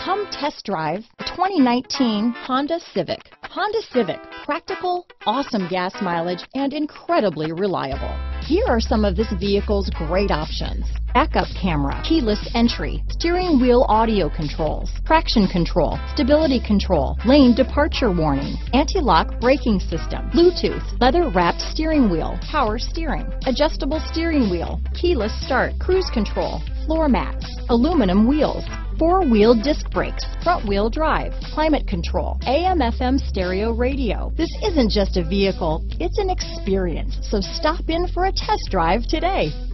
Come test drive the 2019 Honda Civic. Honda Civic, practical, awesome gas mileage, and incredibly reliable. Here are some of this vehicle's great options: backup camera, keyless entry, steering wheel audio controls, traction control, stability control, lane departure warning, anti-lock braking system, Bluetooth, leather-wrapped steering wheel, power steering, adjustable steering wheel, keyless start, cruise control, floor mats, aluminum wheels, four-wheel disc brakes, front-wheel drive, climate control, AM/FM stereo radio. This isn't just a vehicle, it's an experience. So stop in for a test drive today.